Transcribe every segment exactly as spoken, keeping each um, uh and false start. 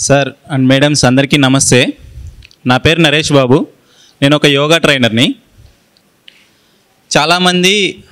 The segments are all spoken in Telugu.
సార్ అండ్ మేడమ్స్ అందరికీ నమస్తే. నా పేరు నరేష్ బాబు. నేను ఒక యోగా ట్రైనర్ని. చాలామంది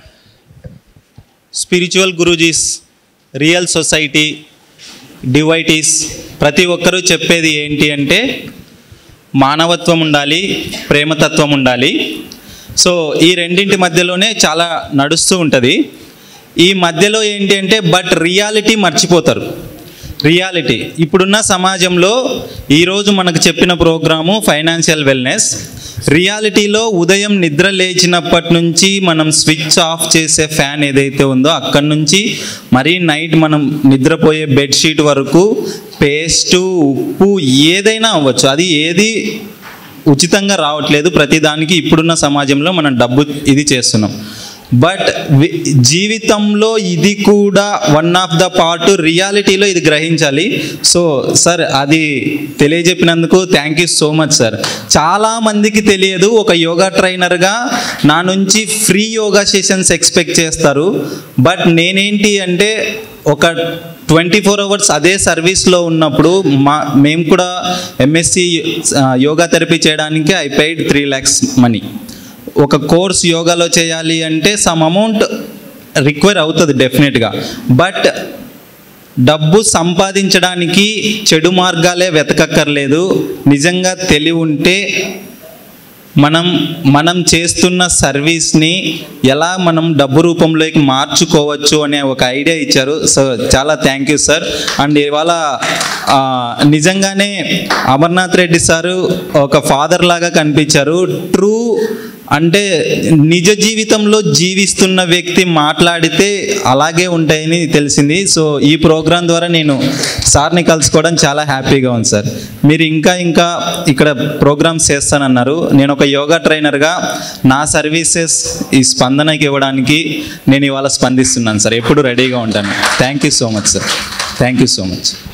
స్పిరిచువల్ గురూజీస్, రియల్ సొసైటీ, డివైటీస్ ప్రతి ఒక్కరూ చెప్పేది ఏంటి అంటే మానవత్వం ఉండాలి, ప్రేమతత్వం ఉండాలి. సో ఈ రెండింటి మధ్యలోనే చాలా నడుస్తూ ఉంటుంది. ఈ మధ్యలో ఏంటి అంటే బట్ రియాలిటీ మర్చిపోతారు. రియాలిటీ ఇప్పుడున్న సమాజంలో ఈరోజు మనకు చెప్పిన ప్రోగ్రాము ఫైనాన్షియల్ వెల్నెస్. రియాలిటీలో ఉదయం నిద్ర లేచినప్పటి నుంచి మనం స్విచ్ ఆఫ్ చేసే ఫ్యాన్ ఏదైతే ఉందో అక్కడి నుంచి మరీ నైట్ మనం నిద్రపోయే బెడ్షీట్ వరకు పేస్టు, ఉప్పు ఏదైనా అవ్వచ్చు. అది ఏది ఉచితంగా రావట్లేదు. ప్రతిదానికి ఇప్పుడున్న సమాజంలో మనం డబ్బు ఇది చేస్తున్నాం. బట్ జీవితంలో ఇది కూడా వన్ ఆఫ్ ద పార్ట్. రియాలిటీలో ఇది గ్రహించాలి. సో సార్ అది తెలియజెప్పినందుకు thank you so much sir. చాలామందికి తెలియదు. ఒక యోగా ట్రైనర్గా నా నుంచి ఫ్రీ యోగా సెషన్స్ ఎక్స్పెక్ట్ చేస్తారు. బట్ నేనేంటి అంటే ఒక ట్వంటీ ఫోర్ అవర్స్ అదే సర్వీస్లో ఉన్నప్పుడు మా మేము కూడా ఎంఎస్సి యోగా థెరపీ చేయడానికి I paid three lakhs money. ఒక కోర్స్ యోగాలో చేయాలి అంటే సమ్ అమౌంట్ రిక్వైర్ అవుతుంది డెఫినెట్గా. బట్ డబ్బు సంపాదించడానికి చెడు మార్గాలే వెతకక్కర్లేదు. నిజంగా తెలివి ఉంటే మనం మనం చేస్తున్న సర్వీస్ని ఎలా మనం డబ్బు రూపంలోకి మార్చుకోవచ్చు అనే ఒక ఐడియా ఇచ్చారు. సో చాలా థ్యాంక్ యూ సార్. అండ్ ఇవాళ నిజంగానే అమర్నాథ్ రెడ్డి సారు ఒక ఫాదర్ లాగా కనిపించారు. ట్రూ అంటే నిజ జీవితంలో జీవిస్తున్న వ్యక్తి మాట్లాడితే అలాగే ఉంటాయని తెలిసింది. సో ఈ ప్రోగ్రాం ద్వారా నేను సార్ని కలుసుకోవడం చాలా హ్యాపీగా ఉంది సార్. మీరు ఇంకా ఇంకా ఇక్కడ ప్రోగ్రామ్స్ చేస్తానన్నారు. నేను ఒక యోగా ట్రైనర్గా నా సర్వీసెస్ ఈ స్పందనకి ఇవ్వడానికి నేను ఇవాళ స్పందిస్తున్నాను సార్. ఎప్పుడు రెడీగా ఉంటాను. Thank you so much sir. Thank you so much.